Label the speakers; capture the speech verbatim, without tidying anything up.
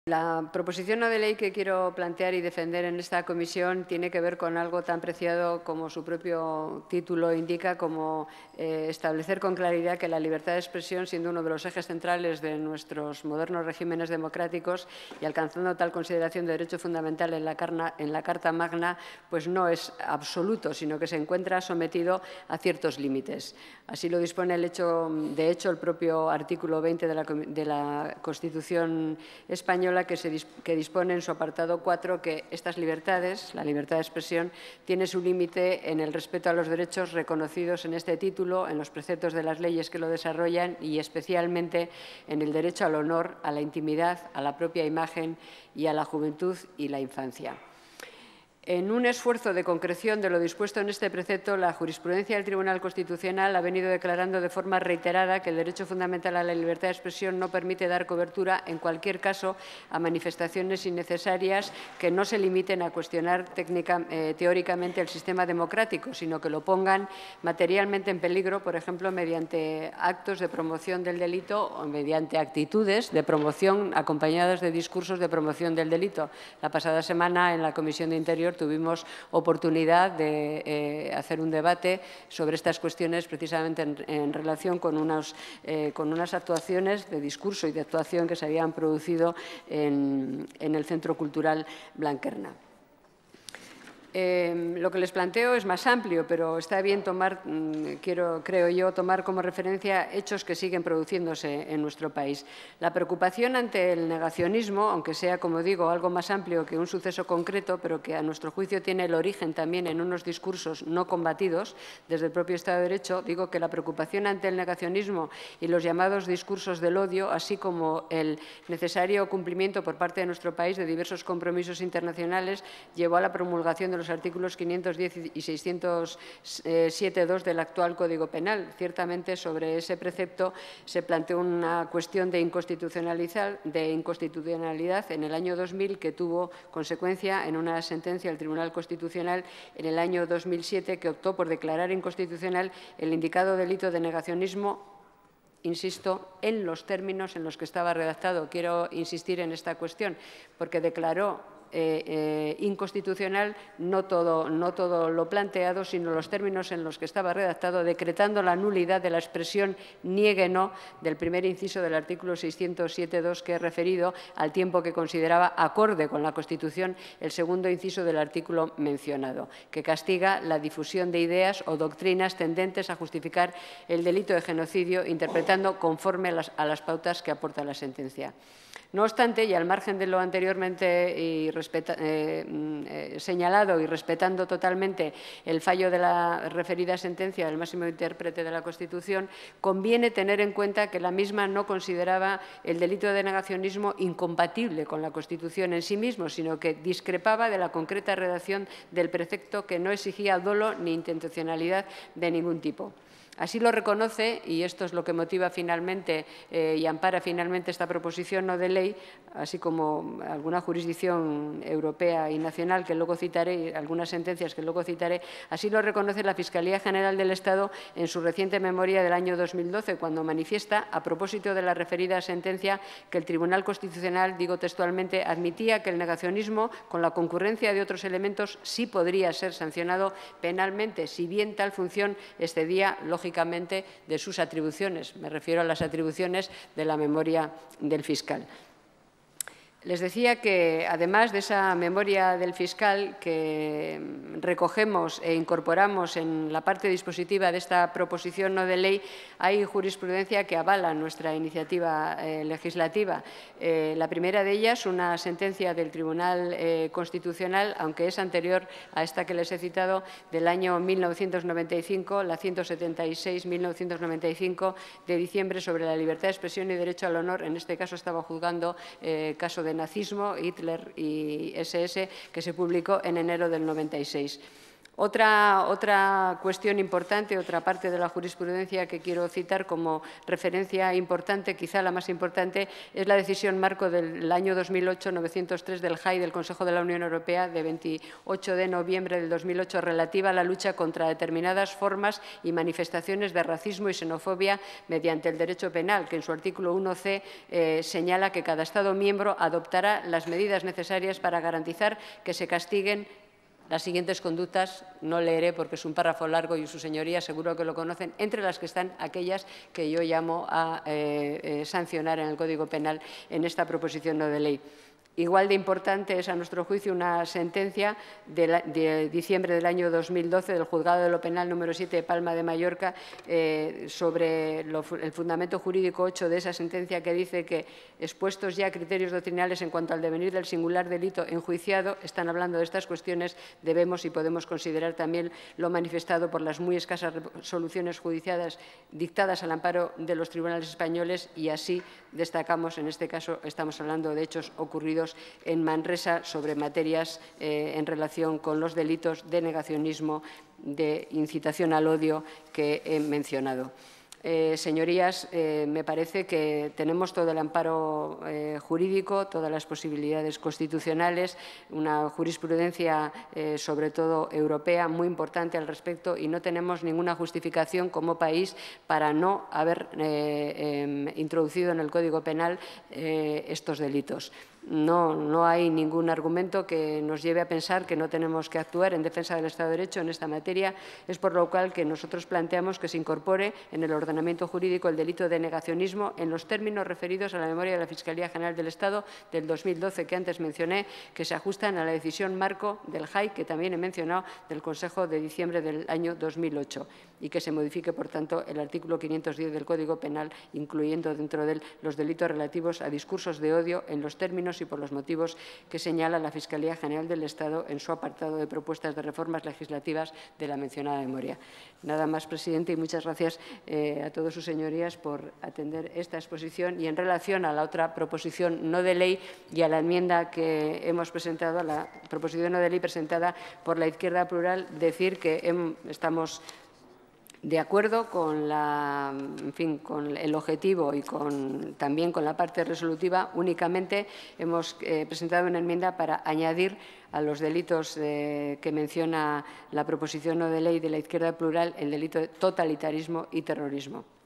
Speaker 1: La proposición no de ley que quiero plantear y defender en esta comisión tiene que ver con algo tan preciado como su propio título indica, como eh, establecer con claridad que la libertad de expresión, siendo uno de los ejes centrales de nuestros modernos regímenes democráticos y alcanzando tal consideración de derecho fundamental en la, carna, en la Carta Magna, pues no es absoluto, sino que se encuentra sometido a ciertos límites. Así lo dispone el hecho, de hecho el propio artículo veinte de la, de la Constitución española, que, se, que dispone en su apartado cuatro que estas libertades, la libertad de expresión, tiene su límite en el respeto a los derechos reconocidos en este título, en los preceptos de las leyes que lo desarrollan y especialmente en el derecho al honor, a la intimidad, a la propia imagen y a la juventud y la infancia. En un esfuerzo de concreción de lo dispuesto en este precepto, la jurisprudencia del Tribunal Constitucional ha venido declarando de forma reiterada que el derecho fundamental a la libertad de expresión no permite dar cobertura, en cualquier caso, a manifestaciones innecesarias que no se limiten a cuestionar técnica, eh, teóricamente el sistema democrático, sino que lo pongan materialmente en peligro, por ejemplo, mediante actos de promoción del delito o mediante actitudes de promoción acompañadas de discursos de promoción del delito. La pasada semana, en la Comisión de Interior, tuvimos oportunidad de eh, hacer un debate sobre estas cuestiones precisamente en, en relación con, unos, eh, con unas actuaciones de discurso y de actuación que se habían producido en, en el Centro Cultural Blanquerna. Eh, lo que les planteo es más amplio, pero está bien tomar, quiero, creo yo, tomar como referencia hechos que siguen produciéndose en nuestro país. La preocupación ante el negacionismo, aunque sea, como digo, algo más amplio que un suceso concreto, pero que a nuestro juicio tiene el origen también en unos discursos no combatidos desde el propio Estado de Derecho, digo que la preocupación ante el negacionismo y los llamados discursos del odio, así como el necesario cumplimiento por parte de nuestro país de diversos compromisos internacionales, llevó a la promulgación de los artículos quinientos diez y seiscientos siete punto dos del actual Código Penal. Ciertamente, sobre ese precepto se planteó una cuestión de inconstitucionalidad, de inconstitucionalidad en el año dos mil que tuvo consecuencia en una sentencia del Tribunal Constitucional en el año dos mil siete que optó por declarar inconstitucional el indicado delito de negacionismo, insisto, en los términos en los que estaba redactado. Quiero insistir en esta cuestión porque declaró Eh, eh, inconstitucional no todo, no todo lo planteado, sino los términos en los que estaba redactado, decretando la nulidad de la expresión niegue no del primer inciso del artículo seiscientos siete punto dos que he referido, al tiempo que consideraba acorde con la Constitución el segundo inciso del artículo mencionado, que castiga la difusión de ideas o doctrinas tendentes a justificar el delito de genocidio, interpretando conforme a las, a las pautas que aporta la sentencia. No obstante, y al margen de lo anteriormente y respeta, eh, eh, señalado y respetando totalmente el fallo de la referida sentencia del máximo intérprete de la Constitución, conviene tener en cuenta que la misma no consideraba el delito de negacionismo incompatible con la Constitución en sí mismo, sino que discrepaba de la concreta redacción del precepto que no exigía dolo ni intencionalidad de ningún tipo. Así lo reconoce, y esto es lo que motiva finalmente eh, y ampara finalmente esta proposición no de ley, así como alguna jurisdicción europea y nacional que luego citaré, algunas sentencias que luego citaré, así lo reconoce la Fiscalía General del Estado en su reciente memoria del año dos mil doce, cuando manifiesta, a propósito de la referida sentencia, que el Tribunal Constitucional, digo textualmente, admitía que el negacionismo, con la concurrencia de otros elementos, sí podría ser sancionado penalmente, si bien tal función excedía, lógicamente, de sus atribuciones. Me refiero a las atribuciones de la memoria del fiscal. Les decía que, además de esa memoria del fiscal que recogemos e incorporamos en la parte dispositiva de esta proposición no de ley, hay jurisprudencia que avala nuestra iniciativa eh, legislativa. Eh, la primera de ellas, una sentencia del Tribunal eh, Constitucional, aunque es anterior a esta que les he citado, del año mil novecientos noventa y cinco, la ciento setenta y seis barra mil novecientos noventa y cinco, de diciembre, sobre la libertad de expresión y derecho al honor. En este caso estaba juzgando eh, caso de nazismo, Hitler y ese ese, que se publicó en enero del noventa y seis. Otra, otra cuestión importante, otra parte de la jurisprudencia que quiero citar como referencia importante, quizá la más importante, es la decisión marco del año dos mil ocho, novecientos tres del J A I del Consejo de la Unión Europea de veintiocho de noviembre del dos mil ocho relativa a la lucha contra determinadas formas y manifestaciones de racismo y xenofobia mediante el derecho penal, que en su artículo uno ce eh, señala que cada Estado miembro adoptará las medidas necesarias para garantizar que se castiguen las siguientes conductas. No leeré porque es un párrafo largo y sus señorías seguro que lo conocen, entre las que están aquellas que yo llamo a eh, eh, sancionar en el Código Penal en esta proposición no de ley. Igual de importante es, a nuestro juicio, una sentencia de, la, de diciembre del año dos mil doce del Juzgado de lo Penal número siete de Palma de Mallorca eh, sobre lo, el fundamento jurídico ocho de esa sentencia, que dice que, expuestos ya criterios doctrinales en cuanto al devenir del singular delito enjuiciado, están hablando de estas cuestiones, debemos y podemos considerar también lo manifestado por las muy escasas resoluciones judiciales dictadas al amparo de los tribunales españoles, y así destacamos, en este caso estamos hablando de hechos ocurridos en Manresa sobre materias eh, en relación con los delitos de negacionismo, de incitación al odio que he mencionado. Eh, señorías, eh, me parece que tenemos todo el amparo eh, jurídico, todas las posibilidades constitucionales, una jurisprudencia, eh, sobre todo europea, muy importante al respecto, y no tenemos ninguna justificación como país para no haber eh, eh, introducido en el Código Penal eh, estos delitos. No, no hay ningún argumento que nos lleve a pensar que no tenemos que actuar en defensa del Estado de Derecho en esta materia. Es por lo cual que nosotros planteamos que se incorpore en el ordenamiento jurídico el delito de negacionismo en los términos referidos a la memoria de la Fiscalía General del Estado del dos mil doce, que antes mencioné, que se ajustan a la decisión marco del J A I, que también he mencionado, del Consejo de diciembre del año dos mil ocho, y que se modifique, por tanto, el artículo quinientos diez del Código Penal, incluyendo dentro de él los delitos relativos a discursos de odio en los términos y por los motivos que señala la Fiscalía General del Estado en su apartado de propuestas de reformas legislativas de la mencionada memoria. Nada más, presidente, y muchas gracias eh, a todas sus señorías por atender esta exposición. Y en relación a la otra proposición no de ley y a la enmienda que hemos presentado, a la proposición no de ley presentada por la Izquierda Plural, decir que hem, estamos de acuerdo con, la, en fin, con el objetivo y con, también con la parte resolutiva. Únicamente hemos eh, presentado una enmienda para añadir a los delitos eh, que menciona la proposición no de ley de la Izquierda Plural el delito de totalitarismo y terrorismo.